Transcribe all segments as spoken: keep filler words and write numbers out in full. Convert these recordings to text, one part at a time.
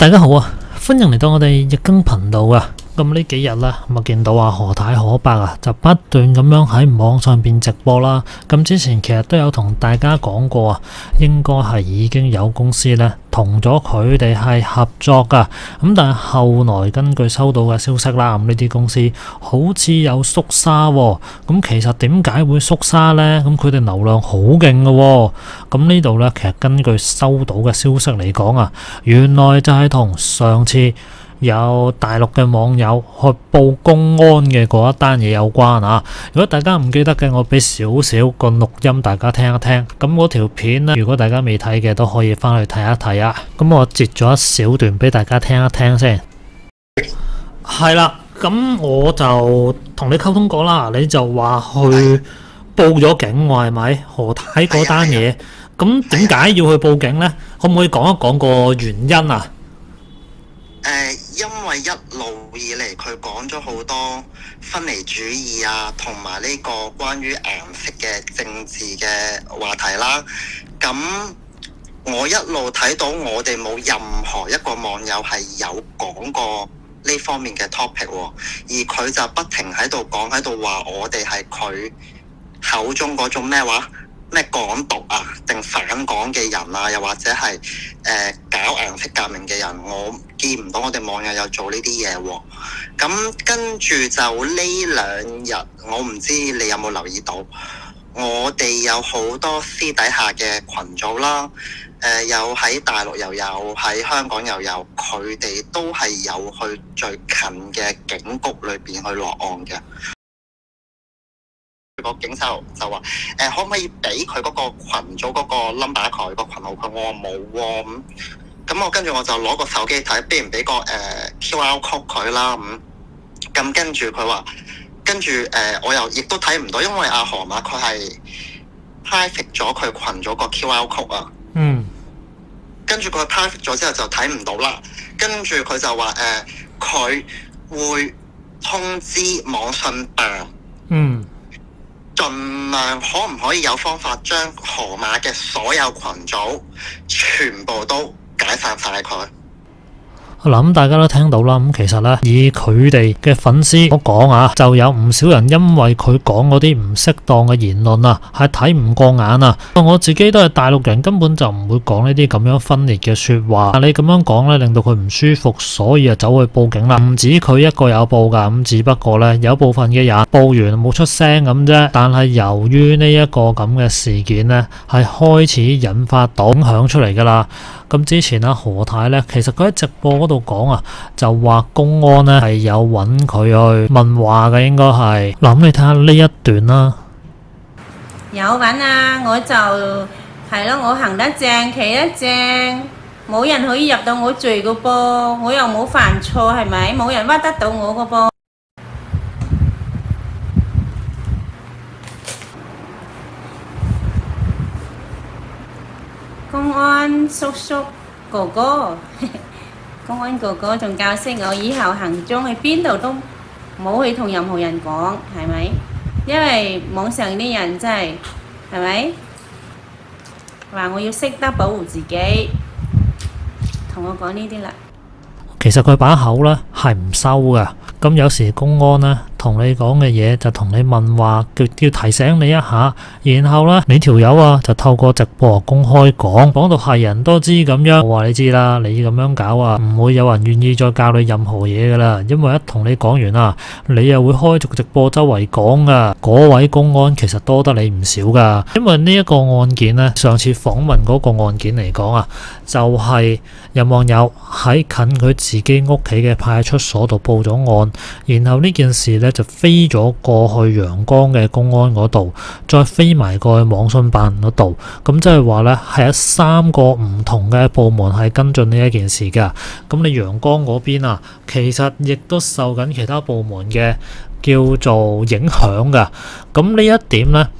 大家好啊，歡迎嚟到我哋日更頻道啊。咁呢幾日咧，咁啊見到啊何太可伯啊，就不斷咁樣喺網上邊直播啦。咁之前其實都有同大家講過啊，應該係已經有公司咧同咗佢哋係合作噶。咁但係後來根據收到嘅消息啦，咁呢啲公司好似有縮沙喎。咁其實點解會縮沙呢？咁佢哋流量好勁嘅。咁呢度咧，其實根據收到嘅消息嚟講啊，原來就係同上次有大陸嘅網友去報公安嘅嗰一單嘢有關啊！如果大家唔記得嘅，我俾少少個錄音大家聽一聽。咁嗰條片呢，如果大家未睇嘅都可以翻去睇一睇啊！咁我截咗一小段俾大家聽一聽先。係啦，咁我就同你溝通過啦，你就話去報咗警喎，係咪？何太嗰單嘢，咁點解要去報警呢？可唔可以講一講個原因啊？ 誒、呃，因為一路以嚟佢講咗好多分離主義啊，同埋呢個關於顏色嘅政治嘅話題啦。咁我一路睇到我哋冇任何一個網友係有講過呢方面嘅 topic 喎，而佢就不停喺度講喺度話我哋係佢口中嗰種咩話？咩港獨啊，定反港嘅人啊，又或者係誒、呃、搞顏色革命嘅人，我見唔到我哋網友有做呢啲嘢喎。咁跟住就呢兩日，我唔知你有冇留意到，我哋有好多私底下嘅群組啦，誒、呃、有喺大陸又有，喺香港又有，佢哋都係有去最近嘅警局裏邊去落案嘅。個警察就話：誒、呃，可唔可以俾佢嗰個群組嗰個 number 佢個群號佢？我話冇喎，咁咁我跟住我就攞個手機睇，俾唔俾個誒、呃、Q R code 佢啦？咁咁跟住佢話，跟住誒、呃、我又亦都睇唔到，因為阿河馬佢係 private 咗佢群組個 Q R code 啊。嗯。跟住佢 private 咗之後就睇唔到啦。跟住佢就話：誒、呃，佢會通知網信辦。嗯。盡量可唔可以有方法將河馬嘅所有群組全部都解散晒佢？ 嗱，咁大家都聽到啦。咁其實咧，以佢哋嘅粉絲所講啊，就有唔少人因為佢講嗰啲唔適當嘅言論啊，係睇唔過眼啊。我自己都係大陸人，根本就唔會講呢啲咁樣分裂嘅說話。你咁樣講咧，令到佢唔舒服，所以啊走去報警啦。唔止佢一個有報噶，咁只不過咧有部分嘅人報完冇出聲咁啫。但係由於呢一個咁嘅事件咧，係開始引發到影響出嚟噶啦。咁之前啊何太咧，其實佢喺直播嗰度講啊，就話公安咧係有揾佢去問話嘅，應該係。嗱，咁你睇下呢一段啦。 有揾啊，我就係咯，我行得正，企得正，冇人可以入到我罪個噃，我又冇犯錯，係咪？冇人屈得到我個噃。公安叔叔哥哥，公安哥哥仲教識我以後行蹤去邊度都冇去同任何人講，係咪？因為網上啲人真係，係咪？話我要識得保護自己，同我講呢啲啦。 其實佢把口咧係唔收噶，咁有時公安咧同你講嘅嘢就同你問話，叫叫提醒你一下，然後咧你條友啊就透過直播公開講，講到係人都知咁樣。我話你知啦，你咁樣搞啊，唔會有人願意再教你任何嘢噶啦，因為一同你講完啊，你又會開續直播周圍講噶。嗰位公安其實多得你唔少噶，因為呢一個案件咧，上次訪問嗰個案件嚟講啊，就係、是、有網友喺近佢自己屋企嘅派出所度報咗案，然後呢件事咧就飛咗過去陽江嘅公安嗰度，再飛埋過去網信辦嗰度，咁即係話咧係有三個唔同嘅部門係跟進呢一件事噶。咁你陽江嗰邊啊，其實亦都受緊其他部門嘅叫做影響噶。咁呢一點咧，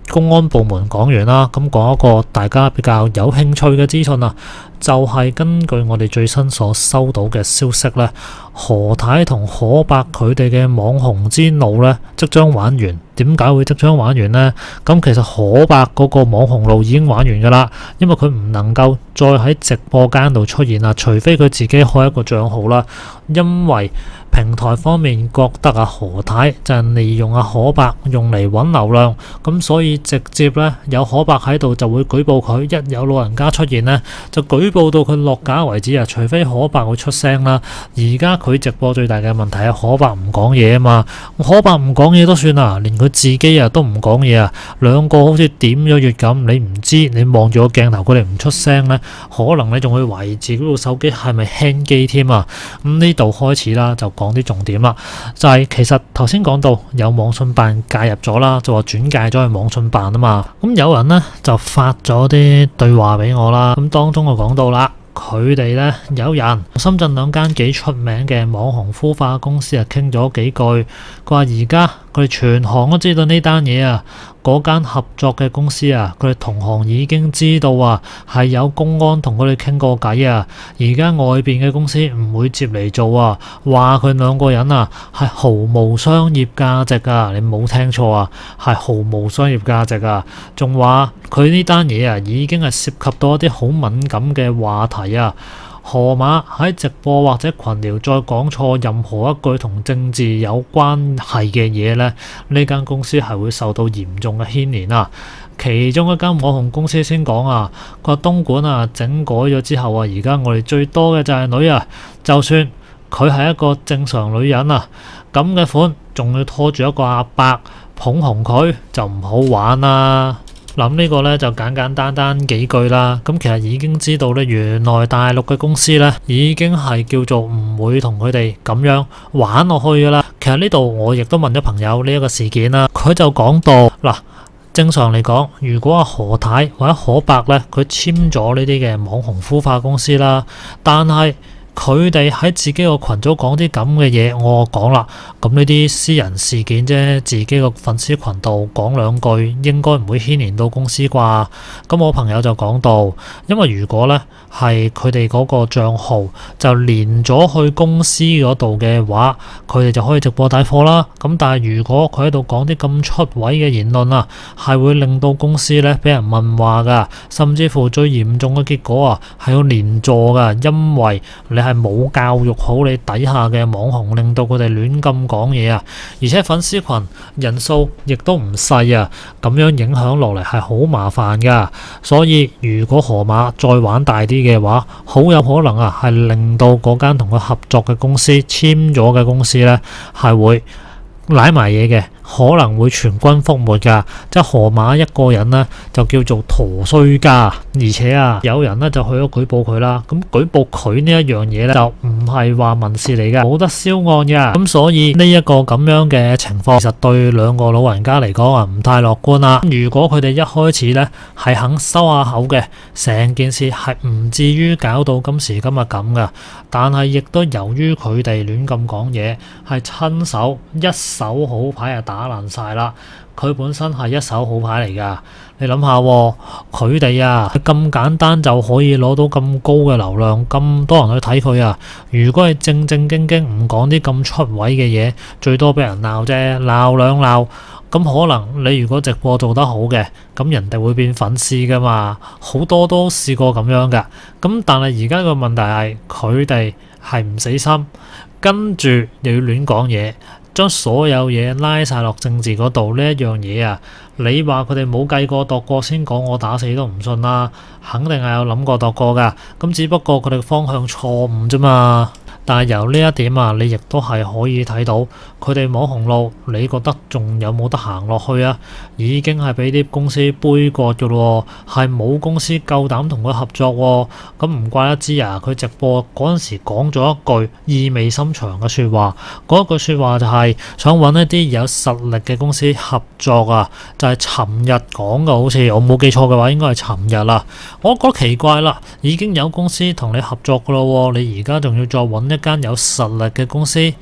公安部門講完啦，咁講一個大家比較有興趣嘅資訊啊，就係根據我哋最新所收到嘅消息呢，何太同可伯佢哋嘅網紅之路呢，即將玩完。點解會即將玩完呢？咁其實可伯嗰個網紅路已經玩完噶啦，因為佢唔能夠再喺直播間度出現啦，除非佢自己開一個賬號啦。因為平台方面覺得啊何太就係利用啊可伯用嚟揾流量，咁所以直接呢，有可伯喺度就會舉報佢，一有老人家出現呢，就舉報到佢落架為止啊！除非可伯會出聲啦。而家佢直播最大嘅問題係可伯唔講嘢啊嘛，可伯唔講嘢都算啦，連佢自己啊都唔講嘢啊，兩個好似點咗穴咁，你唔知你望住個鏡頭佢哋唔出聲呢，可能你仲會懷疑自己部手機係咪輕機添啊！咁呢度開始啦，就講啲重點啦，就係、是、其實頭先講到有網信辦介入咗啦，就話轉介咗去網信辦啊嘛，咁有人呢，就發咗啲對話俾我啦，咁當中就講到啦。佢哋呢，有人深圳兩間幾出名嘅網紅孵化公司啊，傾咗幾句。佢話而家佢哋全行都知道呢單嘢啊，嗰間合作嘅公司啊，佢哋同行已經知道啊，係有公安同佢哋傾過偈啊。而家外邊嘅公司唔會接嚟做啊，話佢兩個人啊係毫無商業價值啊，你冇聽錯啊，係毫無商業價值啊。仲話佢呢單嘢啊，已經係涉及到一啲好敏感嘅話題。啊，河馬喺直播或者群聊再講錯任何一句同政治有關係嘅嘢呢，呢間公司係會受到嚴重嘅牽連啊。其中一間網紅公司先講啊，佢話東莞啊整改咗之後啊，而家我哋最多嘅就係女啊，就算佢係一個正常女人啊，咁嘅款仲要拖住一個阿伯捧紅佢，就唔好玩啦。諗呢個呢就簡簡單單幾句啦，咁其實已經知道呢，原來大陸嘅公司呢已經係叫做唔會同佢哋咁樣玩落去噶啦。其實呢度我亦都問咗朋友呢一個事件啦，佢就講到嗱，正常嚟講，如果阿何太或者可伯呢，佢簽咗呢啲嘅網紅孵化公司啦，但係佢哋喺自己個群組講啲咁嘅嘢，我講啦，咁呢啲私人事件啫，自己個粉絲群度講兩句，應該唔會牽連到公司啩。咁我朋友就講到，因為如果呢係佢哋嗰個帳號就連咗去公司嗰度嘅話，佢哋就可以直播帶貨啦。咁但係如果佢喺度講啲咁出位嘅言論啊，係會令到公司呢俾人問話噶，甚至乎最嚴重嘅結果啊係要連坐噶，因為你係冇教育好你底下嘅網紅，令到佢哋亂咁講嘢啊！而且粉絲群人數亦都唔細啊，咁樣影響落嚟係好麻煩噶。所以如果河馬再玩大啲嘅話，好有可能啊係令到嗰間同佢合作嘅公司簽咗嘅公司呢係會舐埋嘢嘅，可能會全軍覆沒㗎。即係河馬一個人呢，就叫做陀衰家，而且啊有人呢就去咗舉報佢啦。咁舉報佢呢一樣嘢呢，就唔係話民事嚟㗎，冇得銷案㗎。咁所以呢一個咁樣嘅情況，其實對兩個老人家嚟講啊唔太樂觀啦。如果佢哋一開始呢係肯收下口嘅，成件事係唔至於搞到今時今日咁㗎。但係亦都由於佢哋亂咁講嘢，係親手一手好牌啊打爛晒啦！佢本身係一手好牌嚟噶，你諗下喎，佢哋啊咁簡單就可以攞到咁高嘅流量，咁多人去睇佢啊！如果係正正經經唔講啲咁出位嘅嘢，最多俾人鬧啫，鬧兩鬧，咁可能你如果直播做得好嘅，咁人哋會變粉絲噶嘛，好多都試過咁樣噶。咁但係而家個問題係佢哋係唔死心，跟住又要亂講嘢。將所有嘢拉晒落政治嗰度，呢一樣嘢啊，你話佢哋冇計過度過先講，我打死都唔信啦，肯定係有諗過度過噶，咁只不過佢哋方向錯誤啫嘛。但係由呢一點啊，你亦都係可以睇到佢哋網紅路，你覺得仲有冇得行落去啊？已經係俾啲公司杯葛嘅咯，係冇公司夠膽同佢合作喎。咁唔怪得知啊，佢直播嗰陣時講咗一句意味深長嘅説話，嗰一句説話就係想揾一啲有實力嘅公司合作啊，就係尋日講嘅，好似我冇記錯嘅話，應該係尋日啦。我覺得奇怪啦，已經有公司同你合作嘅咯，你而家仲要再揾一間有實力嘅公司，咁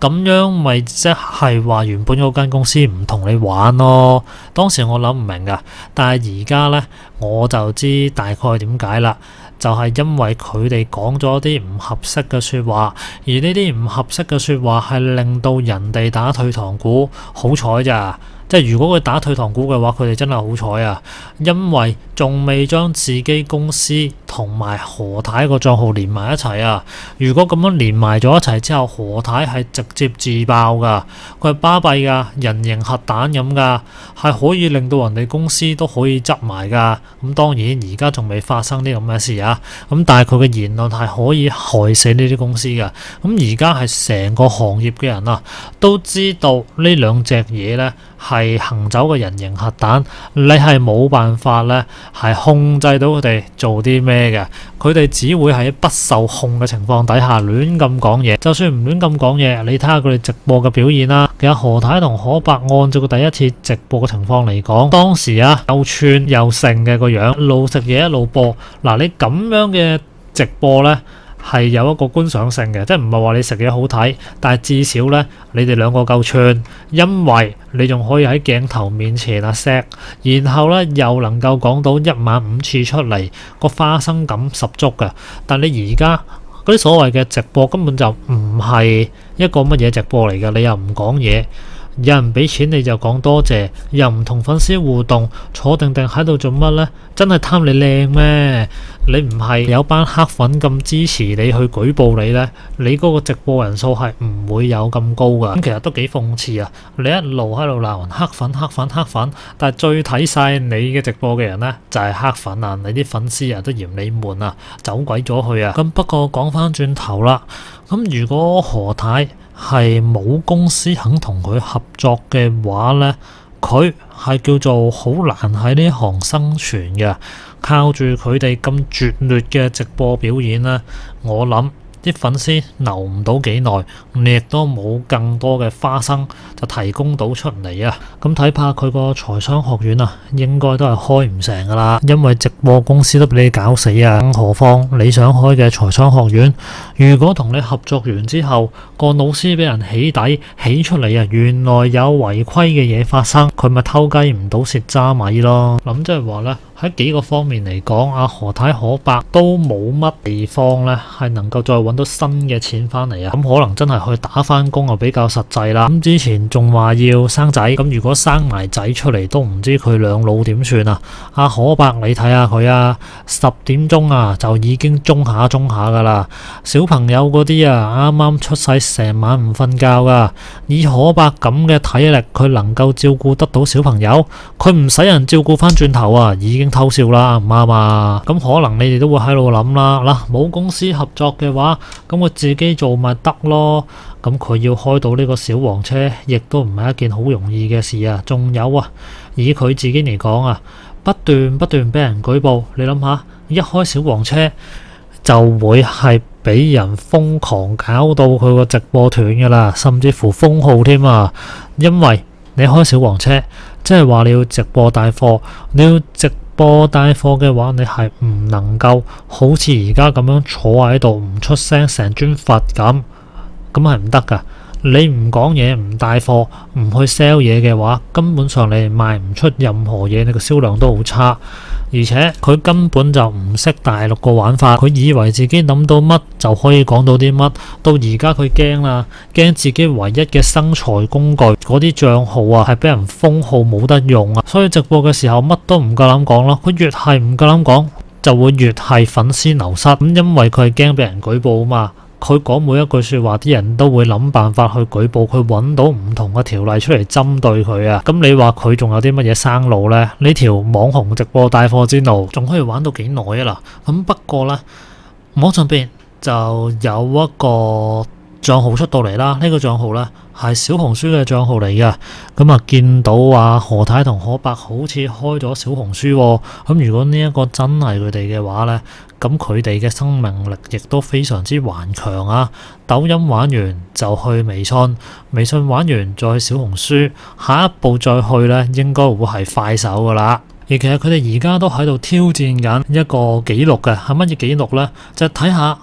咁樣咪即係話原本嗰間公司唔同你玩咯。當時我諗唔明噶，但係而家呢，我就知大概點解啦。就係因為佢哋講咗啲唔合適嘅説話，而呢啲唔合適嘅説話係令到人哋打退堂鼓。好彩咋，即係如果佢打退堂鼓嘅話，佢哋真係好彩啊！因為仲未將自己公司同埋何太個賬號連埋一齊啊！如果咁樣連埋咗一齊之後，何太係直接自爆噶，佢係巴閉噶，人形核彈咁噶，係可以令到人哋公司都可以執埋噶。咁當然而家仲未發生啲咁嘅事啊，咁但係佢嘅言論係可以害死呢啲公司噶。咁而家係成個行業嘅人啊，都知道呢兩隻嘢呢係行走嘅人形核彈，你係冇辦法呢係控制到佢哋做啲咩嘅，佢哋只會喺不受控嘅情況底下亂咁講嘢。就算唔亂咁講嘢，你睇下佢哋直播嘅表現啦。其實何太同可伯按照佢第一次直播嘅情況嚟講，當時啊又串又盛嘅個樣，一路食嘢一路播。嗱，你咁樣嘅直播呢，係有一個觀賞性嘅，即係唔係話你食嘢好睇，但係至少呢，你哋兩個夠串，因為你仲可以喺鏡頭面前啊錫，然後呢又能夠講到一晚五次出嚟，個花生感十足嘅。但你而家嗰啲所謂嘅直播根本就唔係一個乜嘢直播嚟嘅，你又唔講嘢。有人俾錢你就講多謝，又唔同粉絲互動，坐定定喺度做乜呢？真係貪你靚咩？你唔係有班黑粉咁支持你去舉報你呢？你嗰個直播人數係唔會有咁高噶。咁其實都幾諷刺啊！你一路喺度鬧人黑粉黑粉黑粉，但係最睇晒你嘅直播嘅人呢，就係黑粉啊！你啲粉絲啊都嫌你悶啊，走鬼咗去啊！咁不過講翻轉頭啦，咁如果何太係冇公司肯同佢合作嘅話呢，佢係叫做好難喺呢行生存嘅。靠住佢哋咁拙劣嘅直播表演呢，我諗啲粉絲留唔到幾耐，你亦都冇更多嘅花生就提供到出嚟啊！咁睇怕佢個財商學院啊，應該都係開唔成噶啦，因為直播公司都俾你搞死啊！更何況你想開嘅財商學院，如果同你合作完之後，個老師俾人起底起出嚟啊，原來有違規嘅嘢發生，佢咪偷雞唔到蝕渣米咯。咁即係話呢，喺幾個方面嚟講，阿何太可伯都冇乜地方呢係能夠再揾到新嘅錢翻嚟啊！咁可能真係去打翻工啊比較實際啦。咁之前仲話要生仔，咁如果生埋仔出嚟都唔知佢兩老點算啊！阿可伯你睇下佢啊，十點鐘啊就已經中下中下噶啦，小朋友嗰啲啊啱啱出世成晚唔瞓覺噶。以可伯咁嘅體力，佢能夠照顧得到小朋友？佢唔使人照顧翻轉頭啊，已經偷笑啦，唔啱啊！咁可能你哋都會喺度諗啦，嗱，冇公司合作嘅話，咁我自己做咪得咯。咁佢要開到呢個小黃車，亦都唔係一件好容易嘅事啊。仲有啊，以佢自己嚟講啊，不斷不斷俾人舉報，你諗下，一開小黃車就會係俾人瘋狂搞到佢個直播斷噶啦，甚至乎封號添啊！因為你開小黃車，即係話你要直播帶貨，你要直播帶貨嘅話，你係唔能夠好似而家咁樣坐喺度唔出聲，成尊佛咁，咁係唔得噶。你唔講嘢，唔帶貨，唔去 sell 嘢嘅話，根本上你賣唔出任何嘢，你個銷量都好差。而且佢根本就唔識大陸個玩法，佢以為自己諗到乜就可以講到啲乜，到而家佢驚啦，驚自己唯一嘅生財工具嗰啲賬號啊係俾人封號冇得用啊，所以直播嘅時候乜都唔夠膽講咯。佢越係唔夠膽講，就會越係粉絲流失。咁因為佢係驚俾人舉報啊嘛。佢講每一句說話，啲人都會諗辦法去舉報，佢揾到唔同嘅條例出嚟針對佢啊！咁你話佢仲有啲乜嘢生路呢？呢條網紅直播帶貨之路仲可以玩到幾耐啊？嗱，咁不過呢，網上邊就有一個賬號出到嚟啦，呢個賬號呢係小紅書嘅賬號嚟嘅。咁啊見到啊何太同可伯好似開咗小紅書喎，咁如果呢一個真係佢哋嘅話呢，咁佢哋嘅生命力亦都非常之頑強啊！抖音玩完就去微信，微信玩完再去小紅書，下一步再去呢應該會係快手噶啦。而其實佢哋而家都喺度挑戰緊一個紀錄嘅，係乜嘢紀錄呢？就睇下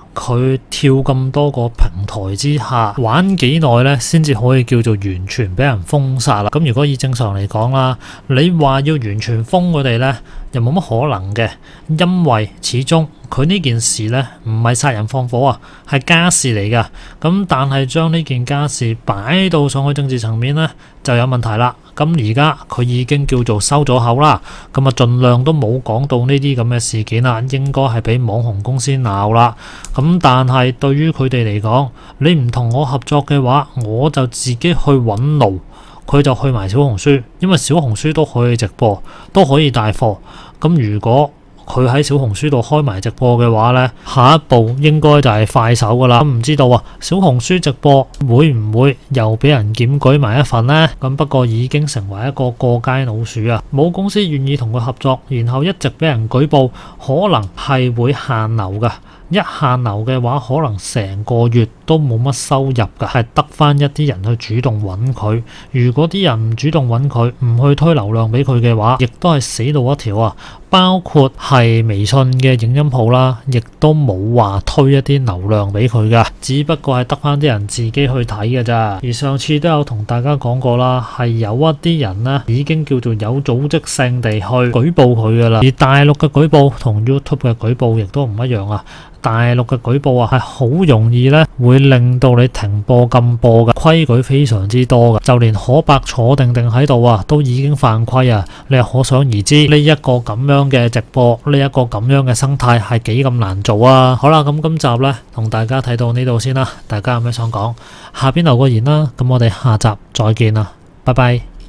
佢跳咁多個平台之下玩幾耐呢，先至可以叫做完全俾人封殺啦。咁如果以正常嚟講啦，你話要完全封佢哋呢，又冇乜可能嘅，因為始終佢呢件事呢唔係殺人放火啊，係家事嚟噶。咁但係將呢件家事擺到上去政治層面呢，就有問題啦。咁而家佢已經叫做收咗口啦，咁啊盡量都冇講到呢啲咁嘅事件啦，應該係俾網紅公司鬧啦。咁但係對於佢哋嚟講，你唔同我合作嘅話，我就自己去揾路。佢就去埋小紅書，因為小紅書都可以直播，都可以帶貨。咁如果佢喺小紅書度開埋直播嘅話呢，下一步應該就係快手噶啦。咁唔知道啊，小紅書直播會唔會又俾人檢舉埋一份呢？咁不過已經成為一個過街老鼠啊！冇公司願意同佢合作，然後一直俾人舉報，可能係會限流噶。一限流嘅話，可能成個月都冇乜收入㗎，係得返一啲人去主動揾佢。如果啲人唔主動揾佢，唔去推流量俾佢嘅話，亦都係死路一條啊！包括係微信嘅影音鋪啦，亦都冇話推一啲流量俾佢㗎，只不過係得返啲人自己去睇嘅咋。而上次都有同大家講過啦，係有一啲人呢已經叫做有組織性地去舉報佢㗎啦。而大陸嘅舉報同 YouTube 嘅舉報亦都唔一樣啊。大陸嘅舉報啊，係好容易咧，會令到你停播禁播嘅，規矩非常之多嘅，就連可伯坐定定喺度啊，都已經犯規啊！你係可想而知呢一個咁樣嘅直播，呢一個咁樣嘅生態係幾咁難做啊！好啦，咁今集咧同大家睇到呢度先啦，大家有咩想講，下邊留個言啦，咁我哋下集再見啦，拜拜。